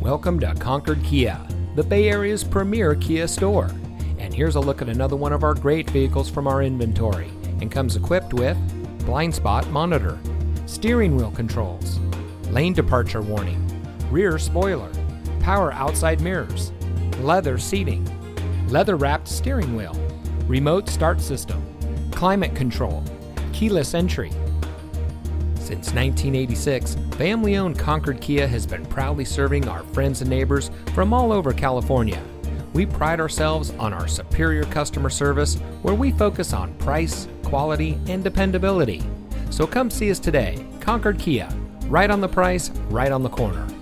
Welcome to Concord Kia, the Bay Area's premier Kia store. And here's a look at another one of our great vehicles from our inventory, and comes equipped with blind spot monitor, steering wheel controls, lane departure warning, rear spoiler, power outside mirrors, leather seating, leather-wrapped steering wheel, remote start system, climate control, keyless entry. Since 1986, family-owned Concord Kia has been proudly serving our friends and neighbors from all over California. We pride ourselves on our superior customer service, where we focus on price, quality, and dependability. So come see us today. Concord Kia, right on the price, right on the corner.